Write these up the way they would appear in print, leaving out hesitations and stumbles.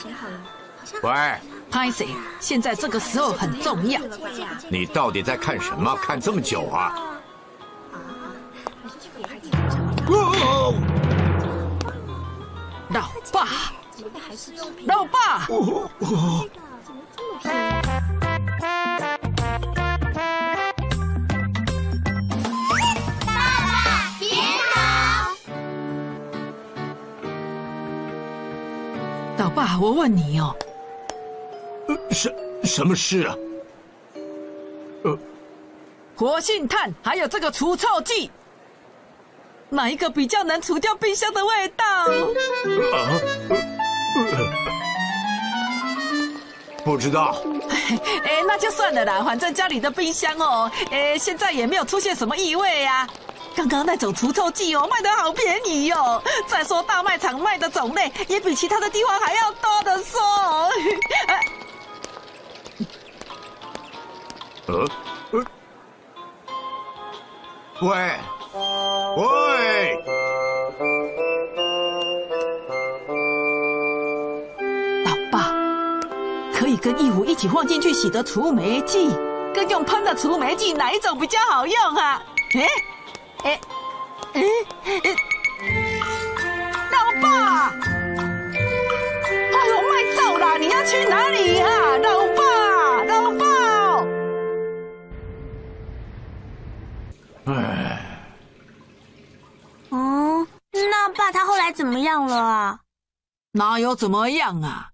喂， 拍谁？现在这个时候很重要。 你到底在看什么？看这么久啊？ 老爸，老爸！老爸，我问你哦， 什么事啊？ 活性炭还有这个除臭剂，哪一个比较能除掉冰箱的味道？ 不知道。 那就算了啦，反正家里的冰箱哦，现在也没有出现什么异味啊。刚刚那种除臭剂哦，卖得好便宜哦。再说大卖场卖的种类也比其他的地方还要多的说。 喂， 老爸，可以跟衣服一起放进去洗的除霉剂，跟用喷的除霉剂哪一种比较好用啊？老爸！哎呦，卖走啦！你要去哪里啊？老爸，老爸！ 那爸他后来怎么样了啊？ 哪有怎么样啊？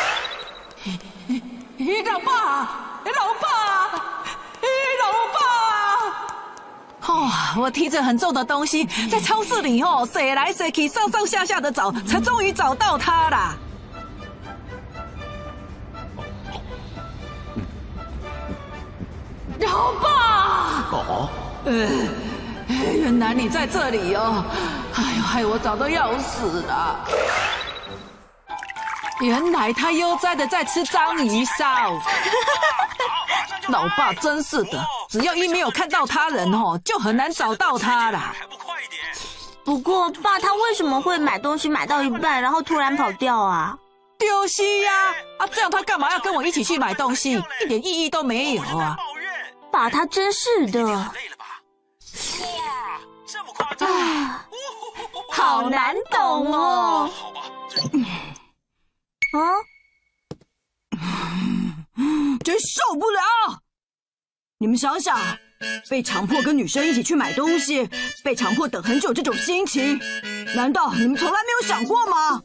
老爸，老爸，老爸！哦，我提着很重的东西在超市里哦，塞来塞去，上上下下的找，才终于找到他啦。老爸！原来你在这里哦！哎呦，害我早都要死了。原来他悠哉的在吃章鱼烧。老爸真是的，只要一没有看到他人哦，就很难找到他啦。 不过爸他为什么会买东西买到一半，然后突然跑掉啊？ 丢西呀！这样他干嘛要跟我一起去买东西？一点意义都没有啊！ 爸他真是的。 这么夸张啊，好难懂哦。 好吧， 真受不了！你们想想，被强迫跟女生一起去买东西，被强迫等很久这种心情，难道你们从来没有想过吗？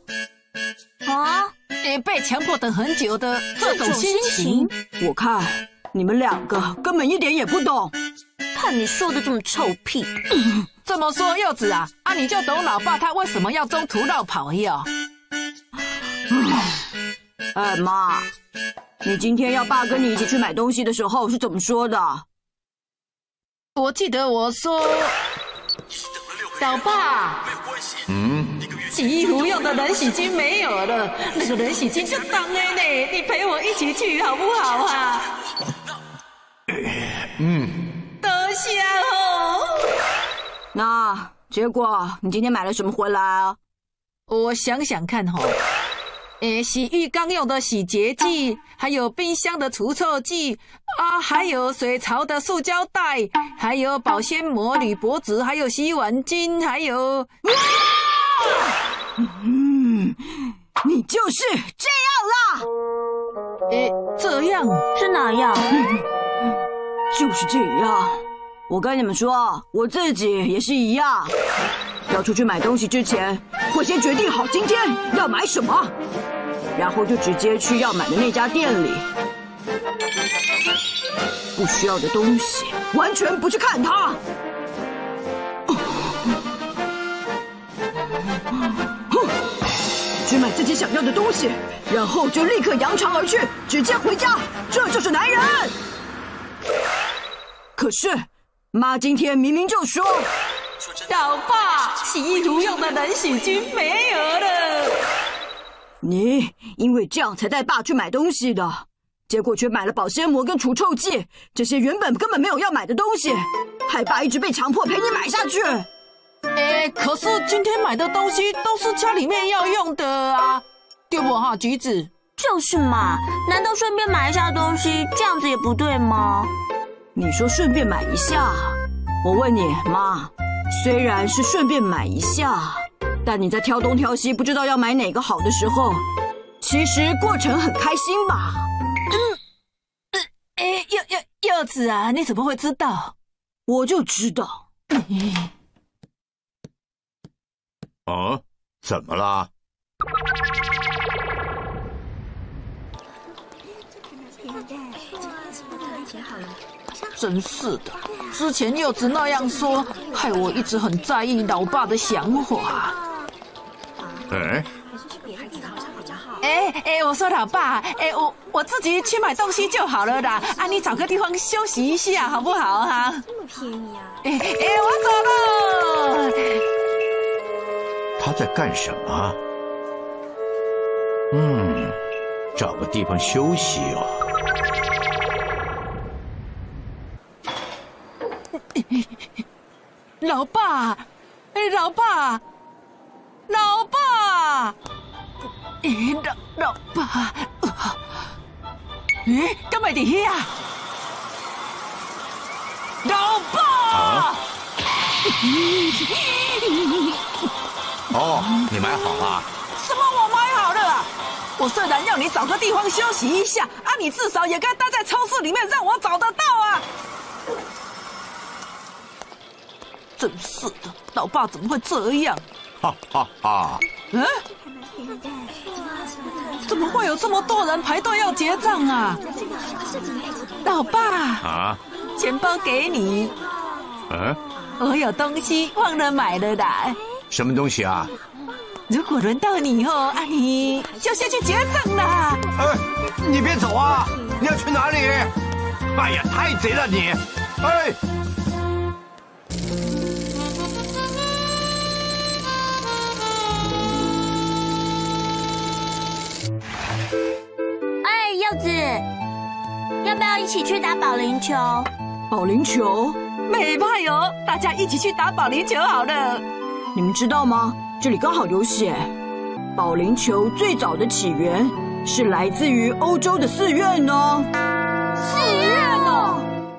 被强迫等很久的这种心情， 我看你们两个根本一点也不懂。 看你说的这么臭屁。 这么说柚子啊，你就懂老爸他为什么要中途绕跑哟？ 哎妈，你今天要爸跟你一起去买东西的时候是怎么说的？ 我记得我说，老爸，洗衣服用的冷洗巾没有了，那个冷洗巾就当了呢，你陪我一起去好不好啊？多谢哦。 那结果你今天买了什么回来啊？ 我想想看哈，洗浴缸用的洗洁剂，还有冰箱的除臭剂还有水槽的塑胶袋，还有保鲜膜、铝箔纸，还有洗碗巾，还有…… 你就是这样啦！ 这样是哪样？ 就是这样。我跟你们说，我自己也是一样。要出去买东西之前，会先决定好今天要买什么，然后就直接去要买的那家店里。不需要的东西，完全不去看它。只买自己想要的东西，然后就立刻扬长而去，直接回家。这就是男人。可是妈今天明明就说， 老爸，洗衣服用的冷洗巾没有了。 你因为这样才带爸去买东西的，结果却买了保鲜膜跟除臭剂，这些原本根本没有要买的东西，害爸一直被强迫陪你买下去。 可是今天买的东西都是家里面要用的啊。 对不哈，橘子？ 就是嘛，难道顺便买一下东西，这样子也不对吗？ 你说顺便买一下，我问你妈，虽然是顺便买一下，但你在挑东挑西不知道要买哪个好的时候，其实过程很开心吧？ 柚子啊，你怎么会知道？ 我就知道。 哦，怎么了？ 真是的，之前柚子那样说，害我一直很在意老爸的想法。我说老爸，我自己去买东西就好了啦，啊，你找个地方休息一下好不好哈？这么便宜啊！我走了。 他在干什么？找个地方休息哦。 老爸，老爸，老爸，老爸，干嘛在遐？老爸！ 哦，你买好了？ 什么？我买好了啊！我虽然要你找个地方休息一下，啊，你至少也该待在超市里面，让我找得到啊！真是的，老爸怎么会这样？ 哈哈哈！ 怎么会有这么多人排队要结账啊？老爸啊，钱包给你。我有东西忘了买了啦。 什么东西啊？ 如果轮到你后，啊，你就先去结账啦。 你别走啊！你要去哪里？哎呀，太贼了你！ 柚子，要不要一起去打保龄球？ 保龄球？ 美派哦，大家一起去打保龄球好了。 你们知道吗？这里刚好有写，保龄球最早的起源是来自于欧洲的寺院呢。 寺院哦！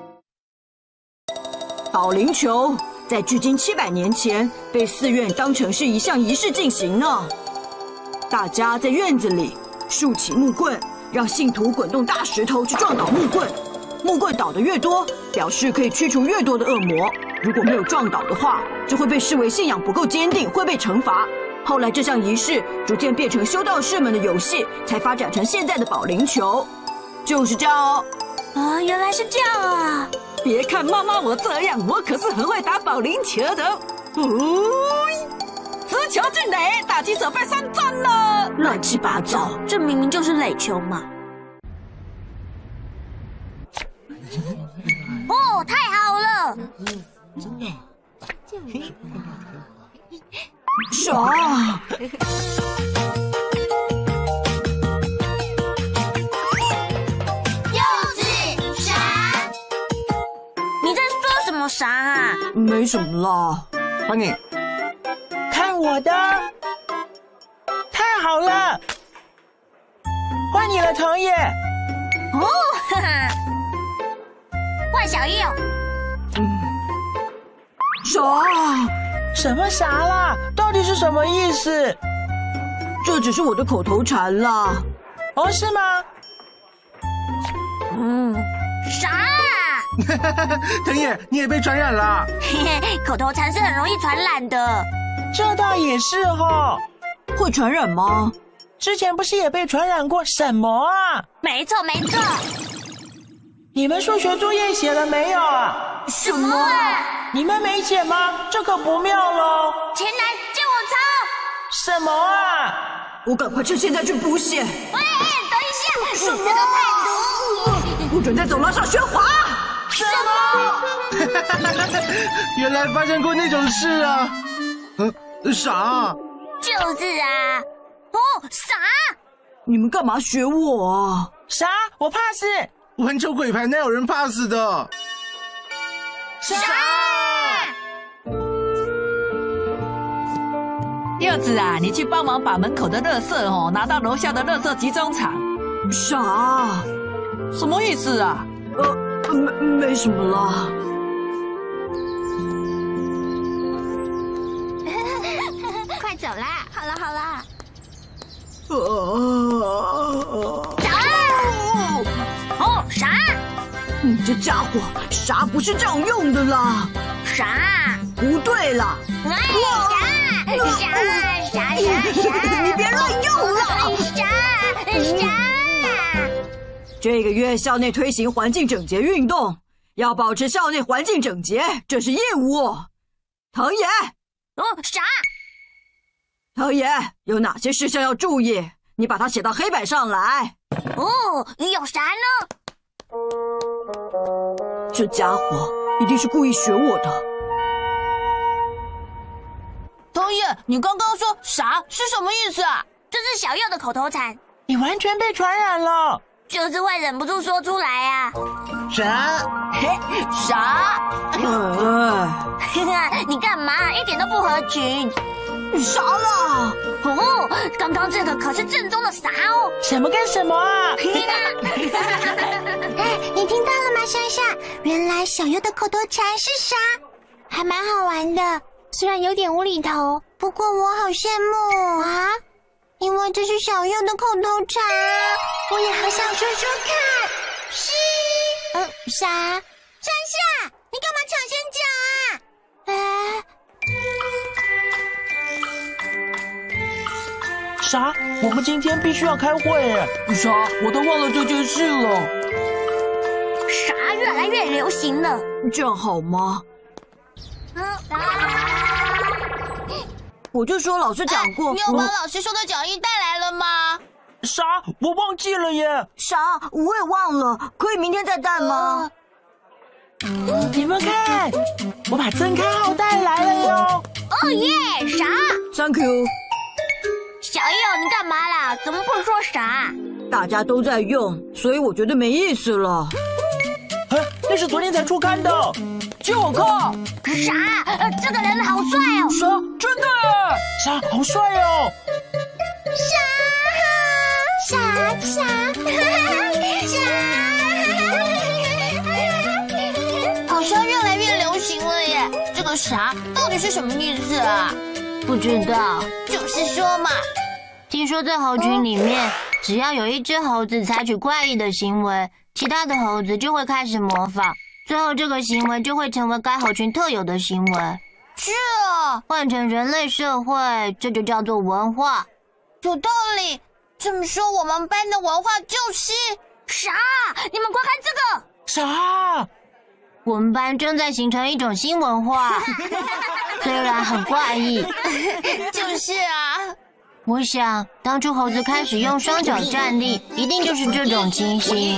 保龄球在距今700年前被寺院当成是一项仪式进行呢。大家在院子里竖起木棍，让信徒滚动大石头去撞倒木棍，木棍倒得越多，表示可以驱除越多的恶魔。如果没有撞倒的话，就会被视为信仰不够坚定，会被惩罚。后来这项仪式逐渐变成修道士们的游戏，才发展成现在的保龄球。就是这样哦。 啊，原来是这样啊！ 别看妈妈我这样，我可是很会打保龄球的。直球进垒，打击者被3振了。 乱七八糟， 这明明就是垒球嘛！哦，太好了！ 啥？ 柚子啥？你在说什么啥啊？ 没什么啦。 欢迎，看我的！太好了，换你了，童爷。 哦，哈哈，换小右。 啥？ 什么啥啦？到底是什么意思？ 这只是我的口头禅啦。 哦，是吗？ 啥啊？ 童爷，你也被传染了。 嘿嘿，口头禅是很容易传染的。 这倒也是哦。 会传染吗？ 之前不是也被传染过什么啊？ 没错没错。 你们数学作业写了没有啊？ 什么啊？ 你们没写吗？这可不妙喽！ 前来借我抄。 什么啊？ 我赶快趁现在去补写。 喂，等一下，你这个叛徒！ 不准在走廊上喧哗！ 什么？原来发生过那种事啊！啥？ 就是啊。哦，啥？ 你们干嘛学我啊？ 啥？我怕死！玩抽鬼牌哪有人怕死的？啥？ 柚子啊，你去帮忙把门口的垃圾拿到楼下的垃圾集中场。 傻， 什么意思啊？ 没什么啦。 快走啦！好了好了。哦，啥？ 你这家伙，啥不是这样用的啦？ 啥？ 不对了， 啥？ 你别乱用了！ 啥？ 这个月校内推行环境整洁运动，要保持校内环境整洁，这是义务。藤野， 啥？ 藤野，有哪些事项要注意？你把它写到黑板上来。 有啥呢？ 这家伙一定是故意学我的。 藤野，你刚刚说啥是什么意思啊？ 这是小佑的口头禅， 你完全被传染了。 就是会忍不住说出来啊。 啥？ 啥？ 你干嘛？一点都不合群。 啥啦？ 刚刚这个可是正宗的啥哦。 什么跟什么啊？ 你听到了吗，莎莎？原来小优的口头禅是啥？还蛮好玩的，虽然有点无厘头，不过我好羡慕啊！因为这是小优的口头禅，我也好想说说看。是，啥？莎莎，你干嘛抢先讲啊？ 啥？我们今天必须要开会耶！ 啥？我都忘了这件事了。 啥越来越流行了？ 这样好吗？我就说老师讲过。 你有把老师说的讲义带来了吗？ 啥？我忘记了耶！ 啥？我也忘了，可以明天再带吗？ 你们看，我把增刊号带来了哟！ 哦耶！啥 ？Thank you。 小佑，你干嘛啦？怎么不说啥？ 大家都在用，所以我觉得没意思了。 那是昨天才出刊的，借我看。 啥？这个人好帅哦！ 啥？真的？啥？好帅哦！ 好像越来越流行了耶！这个啥到底是什么意思啊？ 不知道。 就是说嘛。 听说在猴群里面，只要有一只猴子采取怪异的行为，其他的猴子就会开始模仿，最后这个行为就会成为该猴群特有的行为。 是啊， 换成人类社会，这就叫做文化。 有道理。这么说，我们班的文化就是啥？你们快看这个！ 啥？ 我们班正在形成一种新文化，虽然很怪异。 就是啊。 我想，当初猴子开始用双脚站立，一定就是这种情形。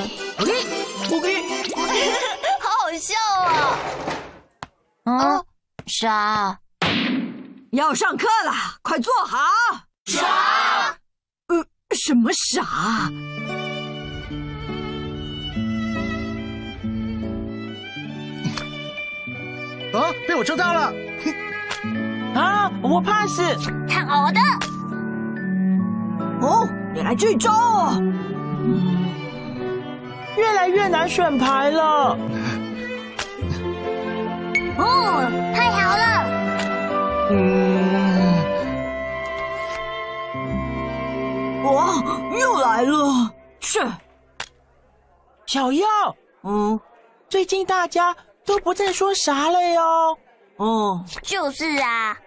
好好笑啊！ 啥？ 要上课了，快坐好。 啥？ 什么傻？ 被我抽到了！ 啊，我 pass。 看我的！ 哦，你来这招哦！ 越来越难选牌了。 太好了！ 哇，又来了！是。 小佑，最近大家都不再说啥了哟。 就是啊。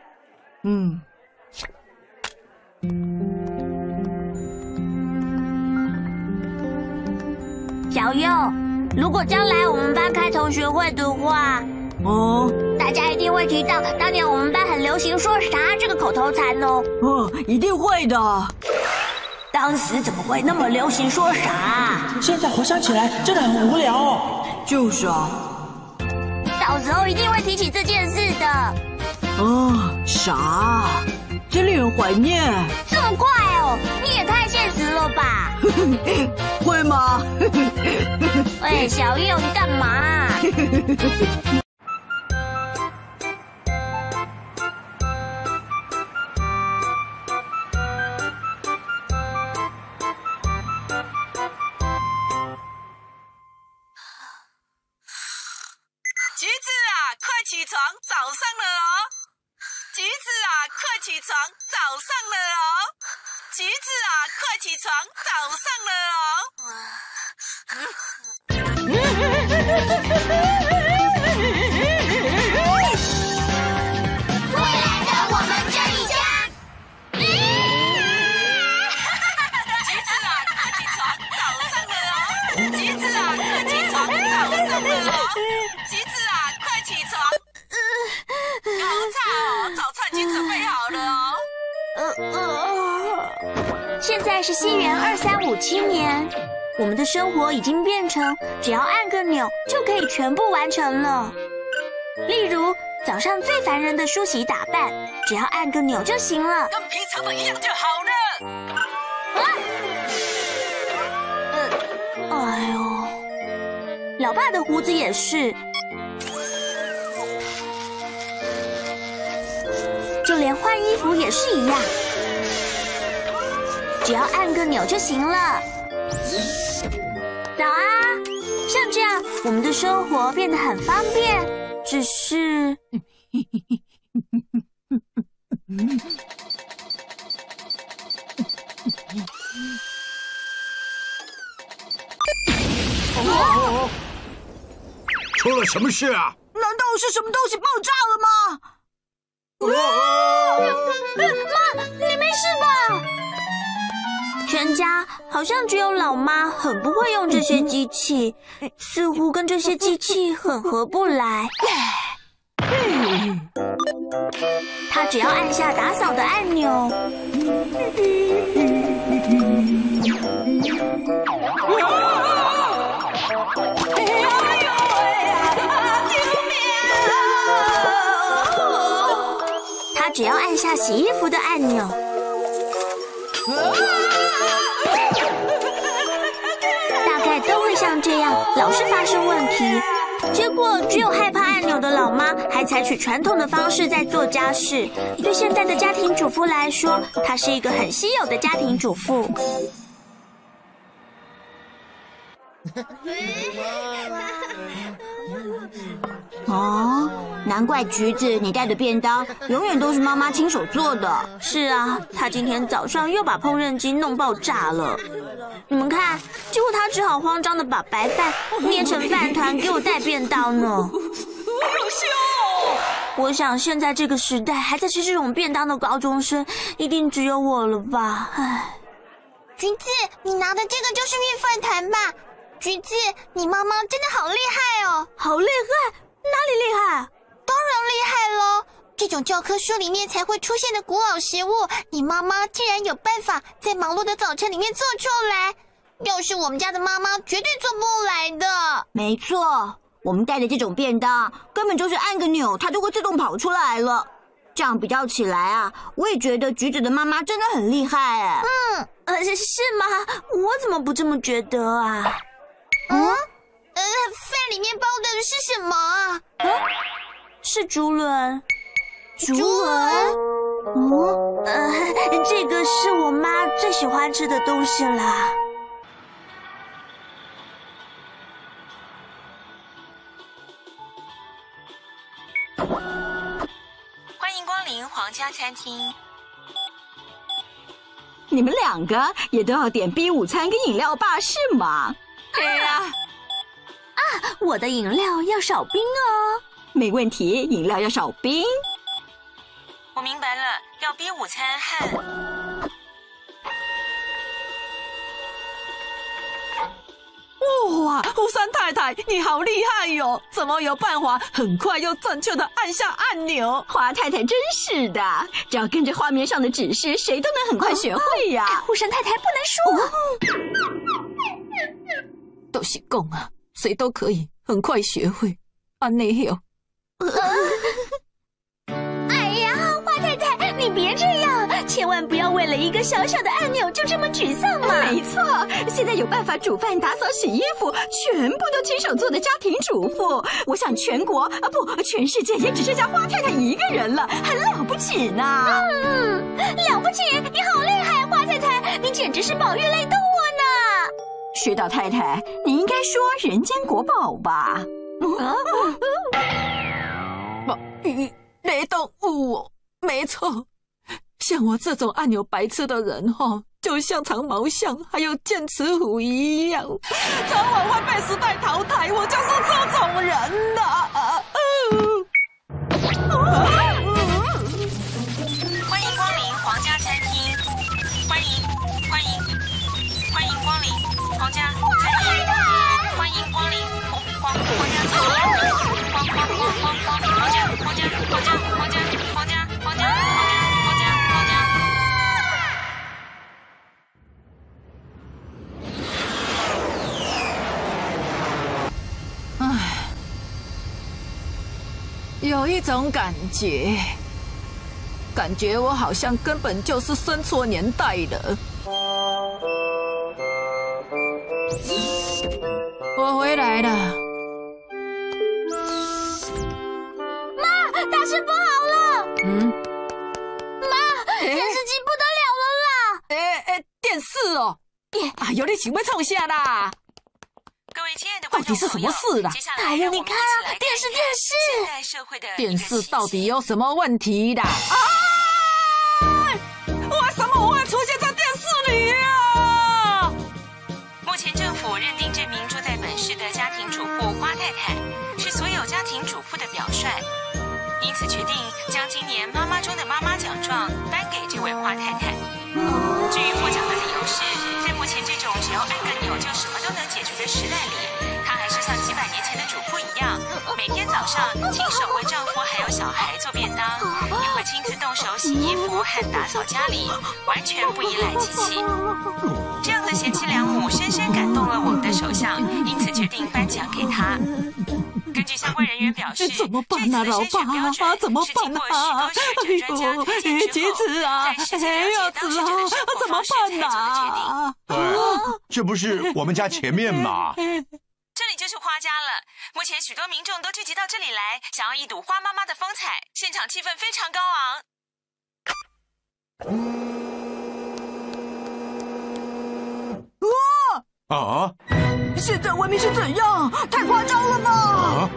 小佑，如果将来我们班开同学会的话，大家一定会提到当年我们班很流行说啥这个口头禅哦。 一定会的。 当时怎么会那么流行说啥？ 现在回想起来真的很无聊哦。 就是啊。 到时候一定会提起这件事的。 啥？真令人怀念。 这么快哦？你也太现实了吧？ 会吗？ 喂，小佑，你干嘛？ 起床，早上了哦！橘子啊，快起床，早上了哦！橘子啊，快起床，早上了哦！ 未来的我们这一家。 橘子啊，快起床，早上了哦！橘子啊，快起床，早上了哦！橘子啊，快起床！好吵哦，早餐已经准备好了哦。 现在是西元2357年，我们的生活已经变成只要按个钮就可以全部完成了。例如早上最烦人的梳洗打扮，只要按个钮就行了。 跟平常的一样就好了。 哎呦，老爸的胡子也是，就连换衣服也是一样，只要按个钮就行了。早啊！像这样，我们的生活变得很方便。只是， 出了什么事啊？ 难道是什么东西爆炸了吗？ 妈，你没事吧？全家好像只有老妈很不会用这些机器，似乎跟这些机器很合不来。她只要按下打扫的按钮，她只要按下洗衣服的按钮，大概都会像这样，老是发生问题。结果只有害怕按钮的老妈还采取传统的方式在做家事。对现在的家庭主妇来说，她是一个很稀有的家庭主妇。 哦，难怪橘子你带的便当永远都是妈妈亲手做的。 是啊，她今天早上又把烹饪机弄爆炸了。你们看，结果她只好慌张的把白饭捏成饭团给我带便当呢。 好笑哦！ 我想现在这个时代还在吃这种便当的高中生，一定只有我了吧？唉。 橘子，你拿的这个就是面饭团吧？橘子，你妈妈真的好厉害哦！ 好厉害？哪里厉害？ 当然厉害咯！这种教科书里面才会出现的古老食物，你妈妈竟然有办法在忙碌的早晨里面做出来。要是我们家的妈妈，绝对做不来的。 没错，我们带的这种便当根本就是按个钮，它就会自动跑出来了。这样比较起来啊，我也觉得橘子的妈妈真的很厉害哎。 是吗？我怎么不这么觉得啊？ 饭里面包的是什么啊？ 是竹轮。 竹轮？ 这个是我妈最喜欢吃的东西啦。 欢迎光临皇家餐厅。 你们两个也都要点 B 午餐跟饮料吧，是吗？ 对呀。 我的饮料要少冰哦。 没问题，饮料要少冰。 我明白了，要B午餐和……哇，胡山太太，你好厉害哟！怎么有办法很快又正确的按下按钮？ 花太太真是的，只要跟着画面上的指示，谁都能很快学会呀。 护山太太不能说。 都是讲啊，谁都可以很快学会。安内哟。 哎呀，花太太，你别这样，千万不要为了一个小小的按钮就这么沮丧嘛。 没错，现在有办法煮饭、打扫、洗衣服，全部都亲手做的家庭主妇，我想全国全世界也只剩下花太太一个人了，很了不起呢。 了不起，你好厉害，花太太，你简直是宝玉类动物呢。 雪岛太太，你应该说人间国宝吧？ 雷动物哦，没错。像我这种按钮白痴的人就像长毛象还有剑齿虎一样，早晚会被时代淘汰。我就是这种人呐！ 欢迎光临皇家餐厅，欢迎光临皇家餐厅，欢迎光临皇家有一种感觉我好像根本就是生错年代了。我回来了。 妈，大事不好了！妈，电视机不得了了啦！ 电视哦！哎呦，你想要创啥啦？ 各位亲爱的到底是什么事啦？ 哎呦，你看啊，电视！ 现代社会的电视到底有什么问题啦？为什么我会出现在电视里啊？ 目前政府认定这名住在本市的家庭主妇花太太是所有家庭主妇的表率，因此决定将今年妈妈中的妈妈奖状颁给这位花太太。至于获奖的理由是，在目前这种只要按个钮就什么都能解决的时代里，她还是像几百年前的主妇一样，每天早上亲手为丈夫还有小孩做便当，也会亲自动手洗衣服和打扫家里，完全不依赖机器。这样的贤妻良母深深感动了我们的首相，因此决定颁奖给她。根据相关人员表示， 怎么办啊，老爸？怎么办啊？哎呦，橘子啊，柚子啊，怎么办啊？ 对，这不是我们家前面吗？ 这里就是花家了。目前许多民众都聚集到这里来，想要一睹花妈妈的风采，现场气氛非常高哇！ 啊！ 现在外面是怎样？太夸张了吧！ 啊！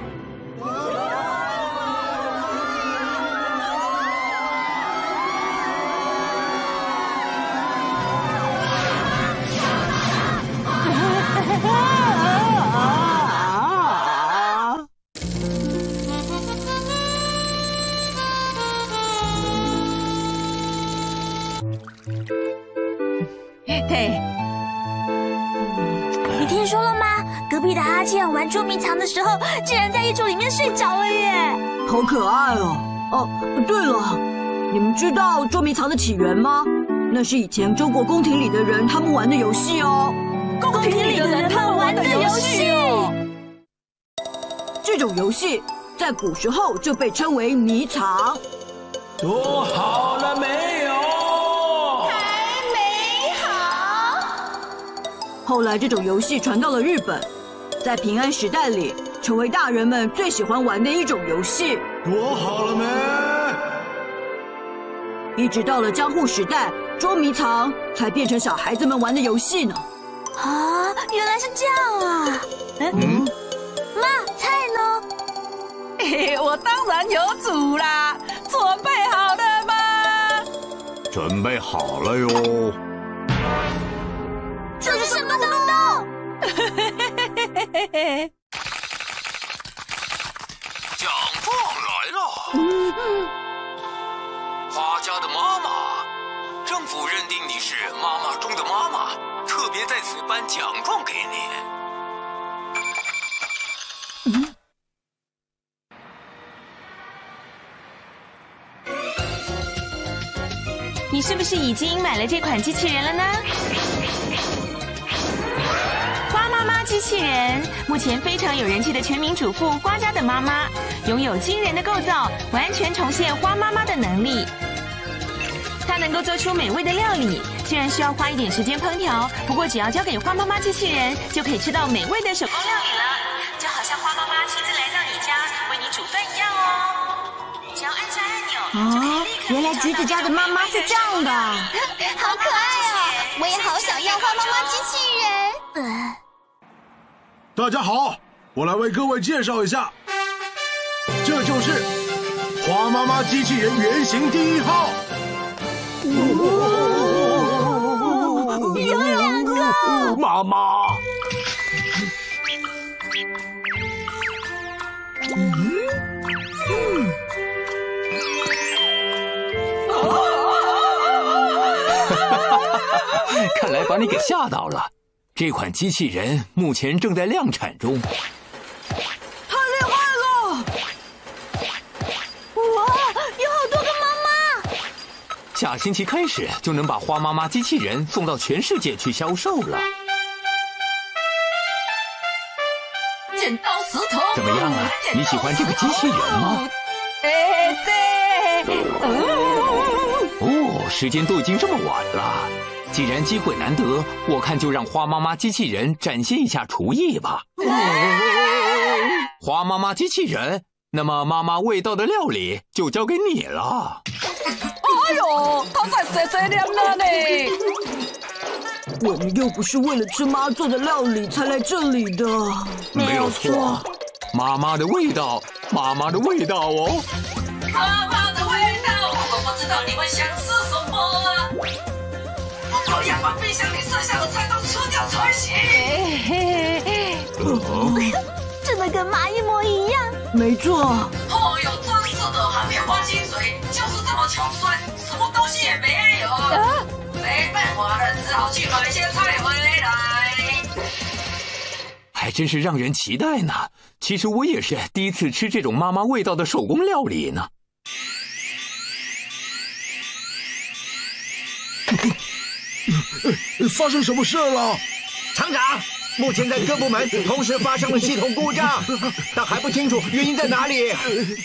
嘿， 你听说了吗？隔壁的阿倩玩捉迷藏的时候，竟然在衣橱里面睡着了耶！ 好可爱哦！哦，对了，你们知道捉迷藏的起源吗？那是以前中国宫廷里的人他们玩的游戏哦。 宫廷里的人他们玩的游戏哦。 这种游戏在古时候就被称为迷藏。 躲好了没有？ 后来，这种游戏传到了日本，在平安时代里，成为大人们最喜欢玩的一种游戏。 躲好了没？ 一直到了江户时代，捉迷藏才变成小孩子们玩的游戏呢。 啊，原来是这样啊！妈，菜呢？ 我当然有煮啦，准备好了吗？ 准备好了哟。 这是什么东东？ 奖状来了！花家的妈妈，政府认定你是妈妈中的妈妈，特别在此颁奖状给你。 你是不是已经买了这款机器人了呢？花妈妈机器人目前非常有人气的全民主妇花家的妈妈，拥有惊人的构造，完全重现花妈妈的能力。它能够做出美味的料理，虽然需要花一点时间烹调，不过只要交给花妈妈机器人，就可以吃到美味的手工料理了，就好像花妈妈亲自来到你家为你煮饭一样哦。只要按下按钮，就可以立刻。 原来橘子家的妈妈是这样的，好可爱哦！我也好想要花妈妈机器人。 大家好，我来为各位介绍一下，这就是花妈妈机器人原型第1号。 有2个， 妈妈。 看来把你给吓到了。这款机器人目前正在量产中。 太厉害了！ 哇，有好多个妈妈！ 下星期开始就能把花妈妈机器人送到全世界去销售了。 剪刀石头， 怎么样啊？你喜欢这个机器人吗？ 对。 哦，时间都已经这么晚了。既然机会难得，我看就让花妈妈机器人展现一下厨艺吧。花妈妈机器人，那么妈妈味道的料理就交给你了。 哎呦，他在碎碎念了呢。 我们又不是为了吃妈做的料理才来这里的。 没有错，妈妈的味道，妈妈的味道哦。 妈妈的味道，我不知道你们想吃什么啊。我要把冰箱里剩下的菜都吃掉才行。 真的跟妈一模一样。 没错。 哦哟，真是的，还没有花薪水，就是这么穷酸，什么东西也没有。没办法了，只好去买些菜回来。 还真是让人期待呢。其实我也是第一次吃这种妈妈味道的手工料理呢。 发生什么事了？ 厂长，目前在各部门同时发生了系统故障，但还不清楚原因在哪里。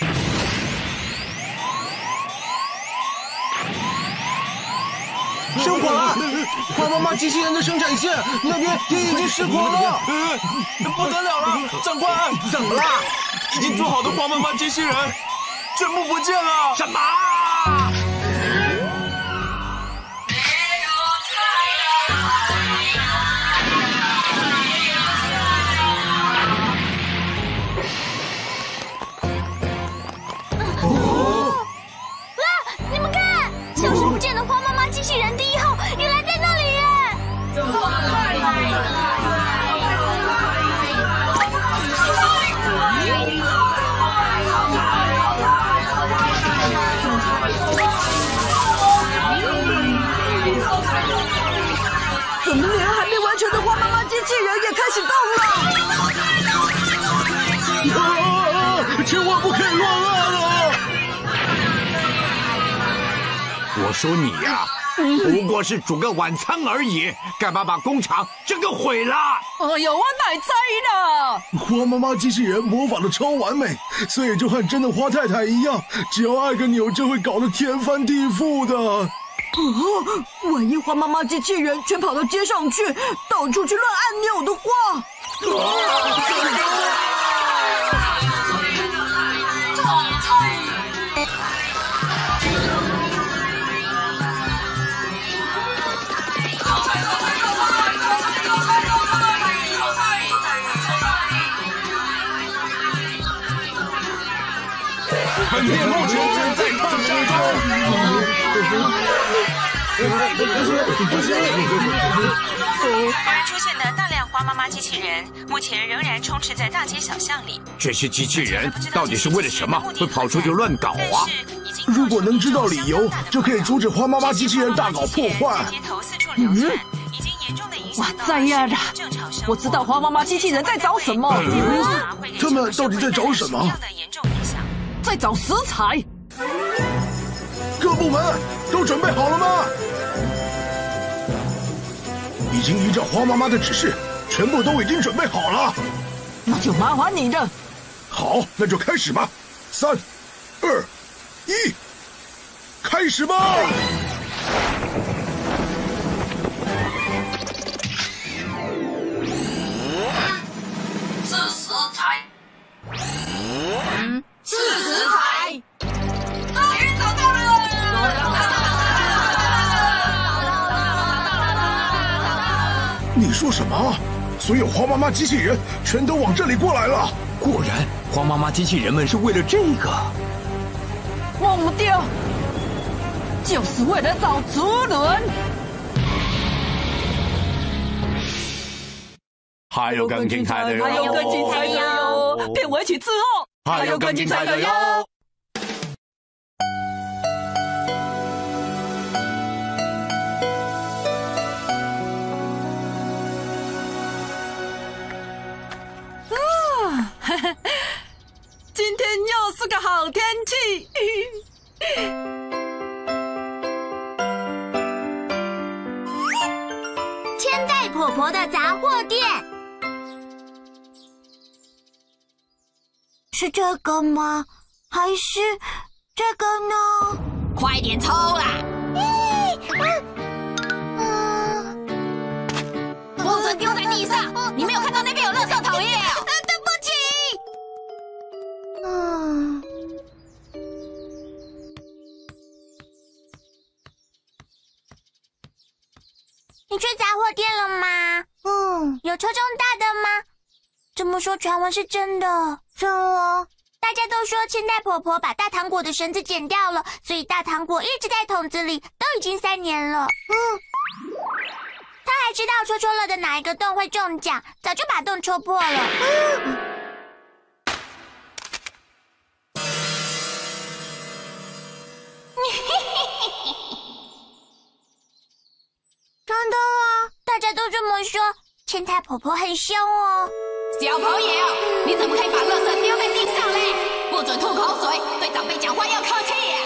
生火了！花妈妈机器人的生产线那边也已经失火了， 不得了了！长官， 怎么了？ 已经做好的花妈妈机器人全部不见了！ 什么？ 你们看，消失不见的花妈妈机器人第1号，原来在那里耶！ 怎么连还没完成的花妈妈机器人也开始动了？ 千万不可以乱按了！ 我说你呀，不过是煮个晚餐而已，干嘛把工厂整个毁了？ 哎呦，我哪知呢？ 花妈妈机器人模仿的超完美，所以就和真的花太太一样，只要按个钮就会搞得天翻地覆的。 万一花妈妈机器人全跑到街上去，到处去乱按钮的话， 本店目前正在抗战中。 突然出现的大量花妈妈机器人，目前仍然充斥在大街小巷里。 这些机器人到底是为了什么会跑出去乱搞啊？ 如果能知道理由，就可以阻止花妈妈机器人大搞破坏。 哇，这样啊！我知道花妈妈机器人在找什么。 他们到底在找什么？ 在找食材。 各部门都准备好了吗？已经依照花妈妈的指示，全部都已经准备好了。 那就麻烦你了。 好，那就开始吧。3、2、1，开始吧！ 是食材。是食材。终于找到了！ 你说什么？所有花妈妈机器人全都往这里过来了。 果然，花妈妈机器人们是为了这个。 忘掉，就是为了找主人。 还有更精彩的哟！ 还有更精彩的哟！片尾曲之后， 还有更精彩的哟！ 今天又是个好天气。 千代婆婆的杂货店， 是这个吗？还是这个呢？ 快点抽啦！不准丢在地上！你没有看到那边有垃圾桶耶？ 对不起。 你去杂货店了吗？有抽中大的吗？这么说传闻是真的。 真的？ 大家都说千代婆婆把大糖果的绳子剪掉了，所以大糖果一直在桶子里，都已经3年了。她还知道戳了的哪一个洞会中奖，早就把洞戳破了。 真的吗？ 大家都这么说，千代婆婆很凶哦。 小朋友，你怎么可以把垃圾丢在地上嘞？不准吐口水，对长辈讲话要客气呀！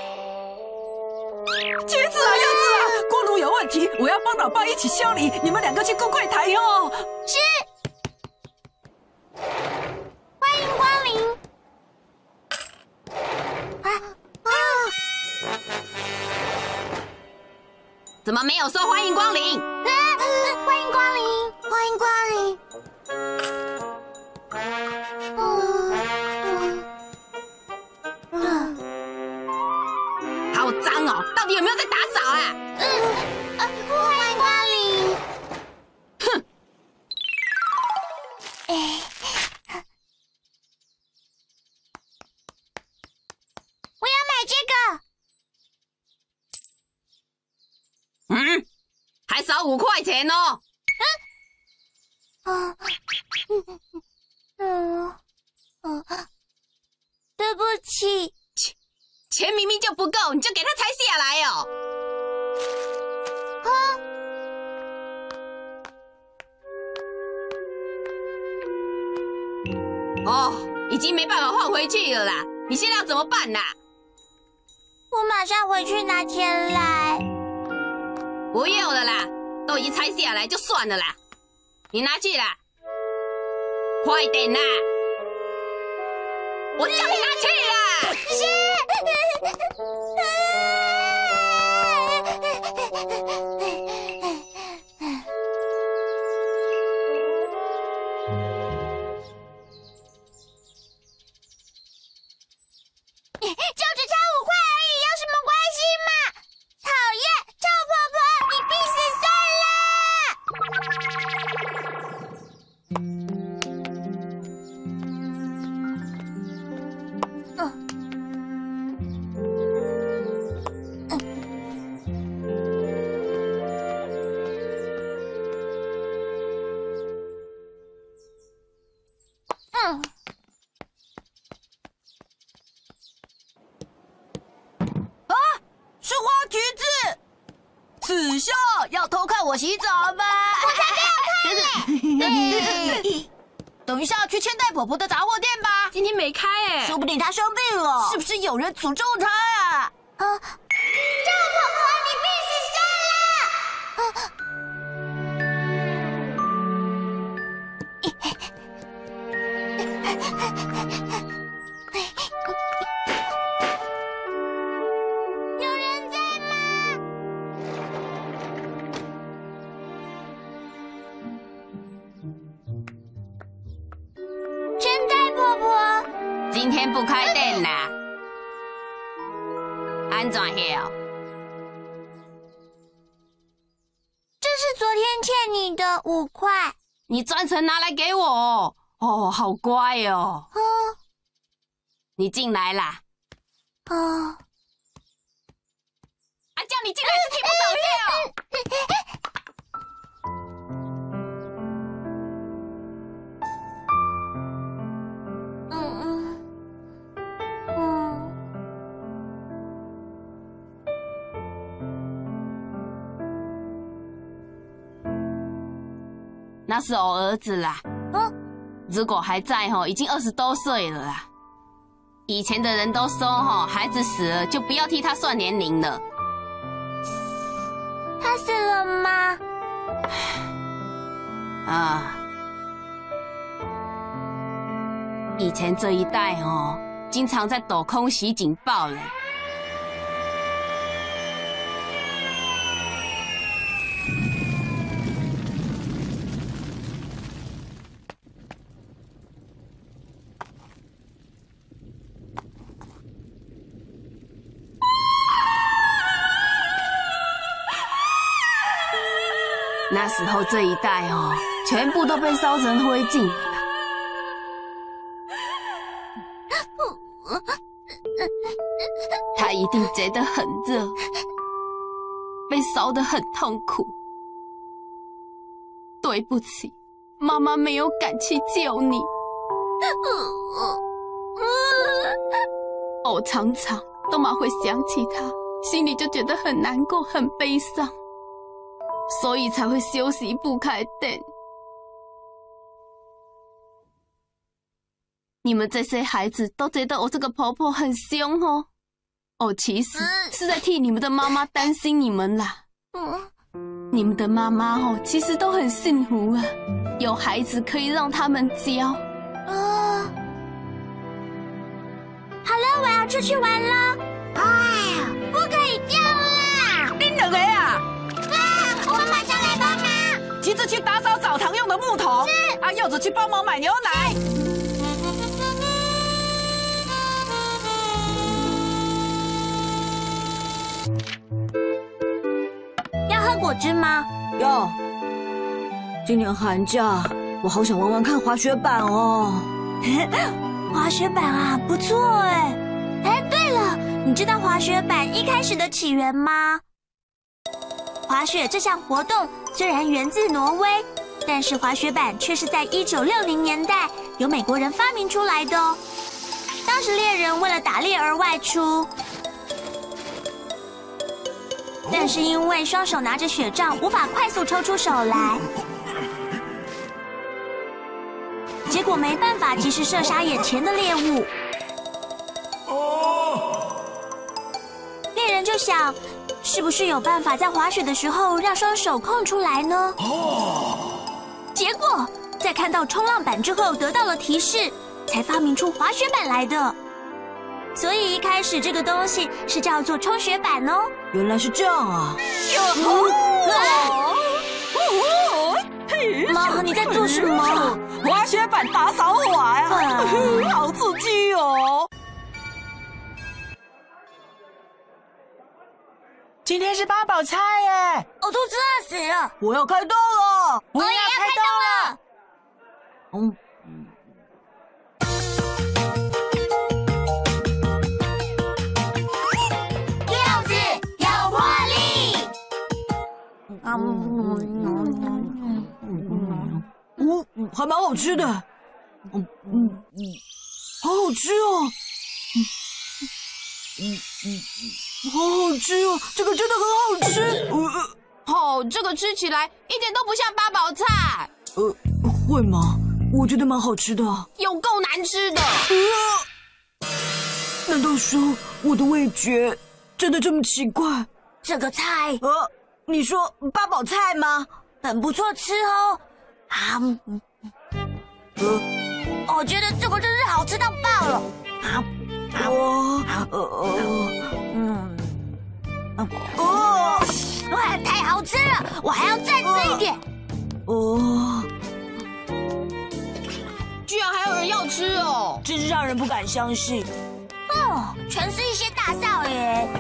茄子啊，柚子啊，锅炉有问题，我要帮老爸一起修理，你们2个去顾柜台哦。 是。欢迎光临。 怎么没有说欢迎光临？ 欢迎光临， 欢迎光临。 好脏哦！到底有没有在打扫啊？ 欢迎光临。 哼！ 我要买这个。 还少5块钱哦。 对不起。 钱明明就不够，你就给他拆下来哦。哦，已经没办法换回去了啦！你现在要怎么办啦？ 我马上回去拿钱来。 不用了啦，都已经拆下来就算了啦。你拿去啦，快点啦！我叫你拿去啦！ 就只差5块而已，有什么关系嘛？讨厌，臭婆婆，你闭死算是花橘子，此下要偷看我洗澡吗？ 我才不要看嘞！等一下去千代婆婆的杂货店吧。今天没开哎， 说不定她生病了。 是不是有人诅咒她啊？ 臭婆婆，你闭死算了！有人在吗？千代婆婆， 今天不开店啦。安怎样？ 这是昨天欠你的5块。 你专程拿来给我哦，好乖哦。你进来啦。 阿酱，你竟然是听不懂料！ 那是我儿子啦。如果还在已经20多岁了啦。以前的人都说孩子死了就不要替他算年龄了。 他死了吗？ 以前这一代经常在抖空袭警报嘞。那时候这一带全部都被烧成灰烬了。他一定觉得很热，被烧得很痛苦。对不起，妈妈没有敢去救你。我常常都会想起他，心里就觉得很难过、很悲伤。所以才会休息不开灯。你们这些孩子都觉得我这个婆婆很凶其实是在替你们的妈妈担心你们啦。你们的妈妈其实都很幸福啊，有孩子可以让他们教。 好了，我要出去玩了。不可以这样啦！ 你两个啊！ 我马上来帮忙。 急着去打扫澡堂用的木桶。是。柚子去帮忙买牛奶。 要喝果汁吗？ 要。今年寒假，我好想玩玩看滑雪板哦。 滑雪板啊，不错哎。对了，你知道滑雪板一开始的起源吗？滑雪这项活动虽然源自挪威，但是滑雪板却是在1960年代由美国人发明出来的哦。当时猎人为了打猎而外出，但是因为双手拿着雪杖无法快速抽出手来，结果没办法及时射杀眼前的猎物。猎人就想，是不是有办法在滑雪的时候让双手空出来呢？结果在看到冲浪板之后得到了提示，才发明出滑雪板来的。所以一开始这个东西是叫做冲雪板哦。 原来是这样啊！ 妈，你在做什么？ 滑雪板打扫滑呀，好刺激哦！ 今天是八宝菜耶！ 我肚子饿死了， 我要开动了！ 我也要开动了。柚子有活力。 还蛮好吃的。好好吃哦。好好吃哦，这个真的很好吃。 这个吃起来一点都不像八宝菜。 会吗？我觉得蛮好吃的。 有够难吃的。 难道说我的味觉真的这么奇怪？ 这个菜， 你说八宝菜吗？ 很不错吃哦。我觉得这个真是好吃到爆了。太好吃了，我还要再吃一点。 居然还有人要吃哦， 真是让人不敢相信。 全是一些大少爷。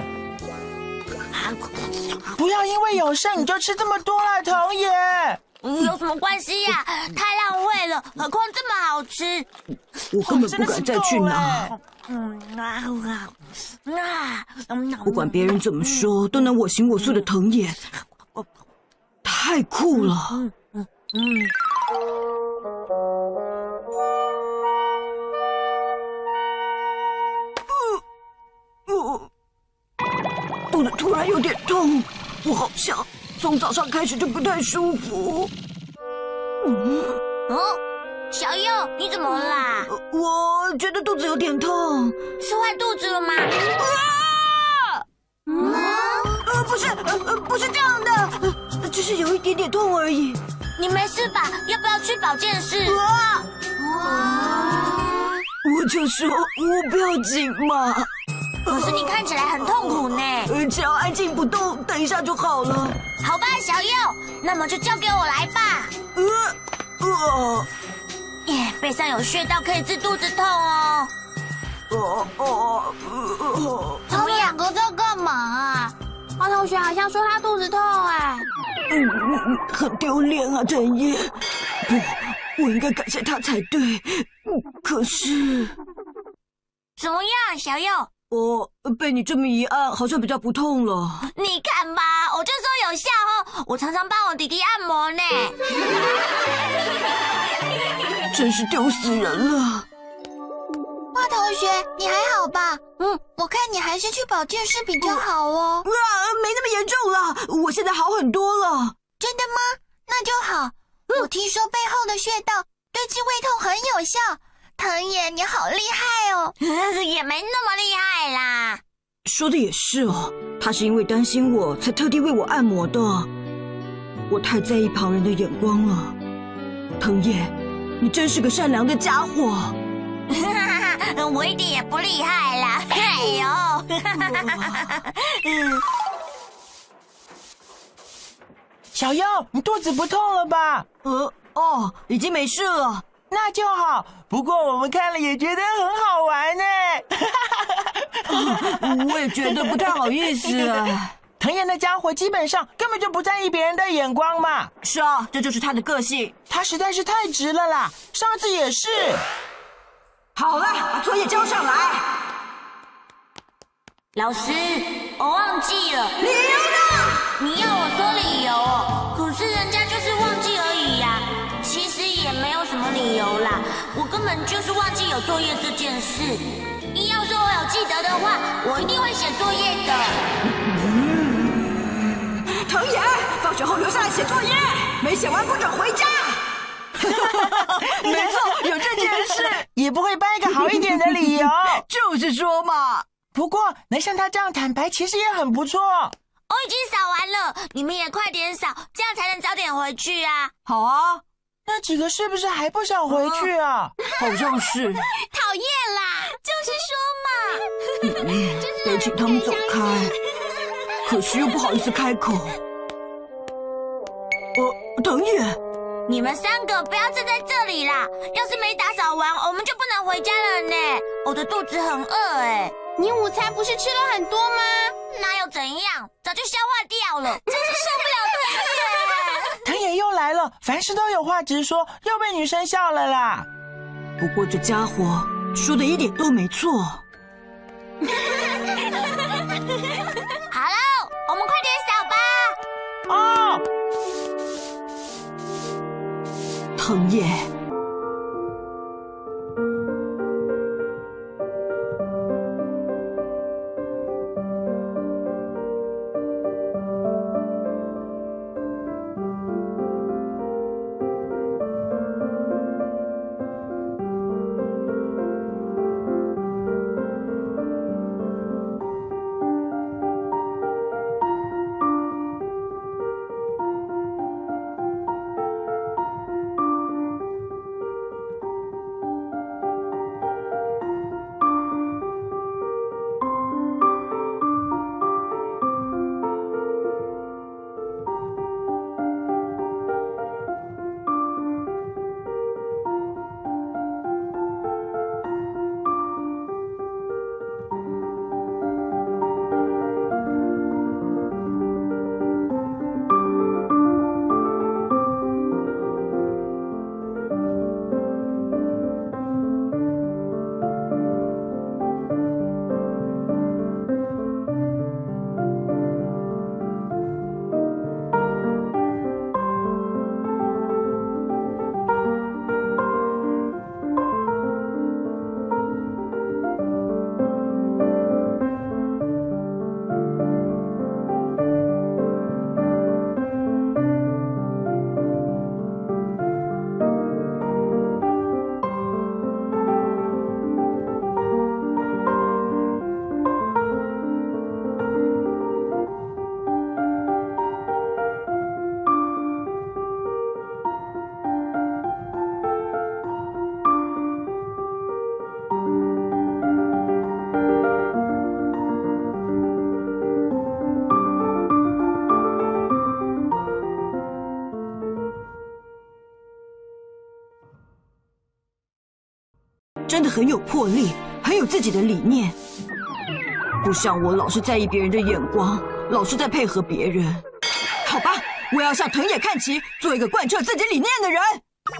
不要因为有剩你就吃这么多了，童爷。 有什么关系呀？太浪费了，何况这么好吃。 我根本不敢再去拿。 不管别人怎么说，都能我行我素的藤野，太酷了。肚子突然有点痛，我好像从早上开始就不太舒服。 小佑，你怎么了啦？ 我觉得肚子有点痛。 吃坏肚子了吗？ 不是这样的，只是有一点点痛而已。 你没事吧？要不要去保健室？ 我就说我不要紧嘛。 可是你看起来很痛苦呢。 只要安静不动，等一下就好了。 好吧，小佑，那么就交给我来吧。背上有穴道可以治肚子痛哦。 他们两个在干嘛啊？花同学好像说他肚子痛哎。 很丢脸啊，藤野。不，我应该感谢他才对。可是， 怎么样，小佑？ 被你这么一按，好像比较不痛了。 你看吧，我就说有效哦。我常常帮我弟弟按摩呢。 真是丢死人了。 花同学，你还好吧？我看你还是去保健室比较好哦。 没那么严重了，我现在好很多了。 真的吗？那就好。我听说背后的穴道对治胃痛很有效。藤野，你好厉害哦！ 也没那么厉害啦。 说的也是哦，他是因为担心我才特地为我按摩的。我太在意旁人的眼光了。藤野，你真是个善良的家伙。 我一点也不厉害啦。哎呦！ 小佑，你肚子不痛了吧？ 已经没事了。 那就好，不过我们看了也觉得很好玩呢。 我也觉得不太好意思啊。 藤野的家伙基本上根本就不在意别人的眼光嘛。 是啊，这就是他的个性。 他实在是太直了啦，上次也是。 好了，把作业交上来。 老师，我忘记了。 理由呢？ 你要我说理由哦，可是人家就是忘记而已呀。其实也没有什么理由啦，我根本就是忘记有作业这件事。要是我有记得的话，我一定会写作业的。 藤野，放学后留下来写作业，没写完不准回家。没错，有这件事， 也不会颁一个好一点的理由。 就是说嘛。 不过能像他这样坦白，其实也很不错。 我已经扫完了，你们也快点扫，这样才能早点回去啊。 好啊。 那几个是不是还不想回去啊？ 好像是。 讨厌啦，就是说嘛。 得请他们走开，可是又不好意思开口。藤野， 你们三个不要站在这里啦！要是没打扫完，我们就不能回家了呢。我的肚子很饿哎。 你午餐不是吃了很多吗？ 哪有怎样，早就消化掉了，真是受不了藤野。 藤野又来了，凡事都有话直说，又被女生笑了啦。 不过这家伙说的一点都没错。 好了，我们快点扫吧。 哦， 藤野。 的很有魄力，很有自己的理念，不像我老是在意别人的眼光，老是在配合别人。好吧，我要向藤野看齐，做一个贯彻自己理念的人。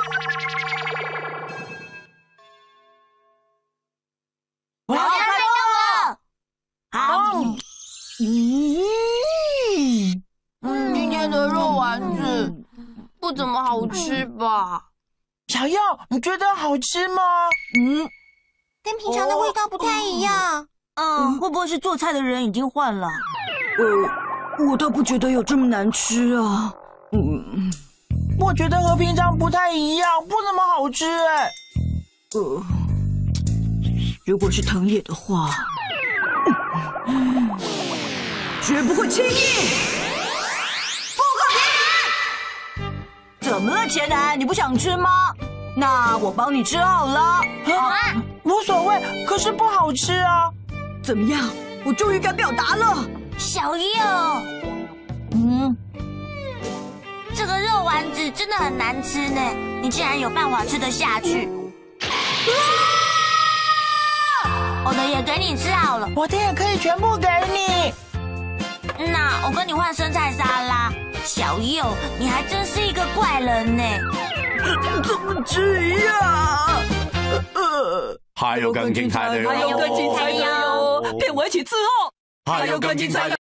我要开动了！好。 今天的肉丸子不怎么好吃吧？ 小佑，你觉得好吃吗？ 跟平常的味道不太一样。 会不会是做菜的人已经换了？我倒不觉得有这么难吃啊。 我觉得和平常不太一样，不怎么好吃哎。 如果是藤野的话，绝不会轻易附和别人。怎么了，钱南？你不想吃吗？那我帮你吃好了。 好啊， 无所谓，可是不好吃啊。 怎么样？我终于敢表达了。 小佑，这个肉丸子真的很难吃呢，你竟然有办法吃得下去。我的也给你吃好了， 我的也可以全部给你。 那我跟你换生菜沙拉。小佑，你还真是一个怪人呢。 怎么这样？ 还有更精彩的哟！ 还有更精彩的哟！骗我一起伺候！ 还有更精彩的。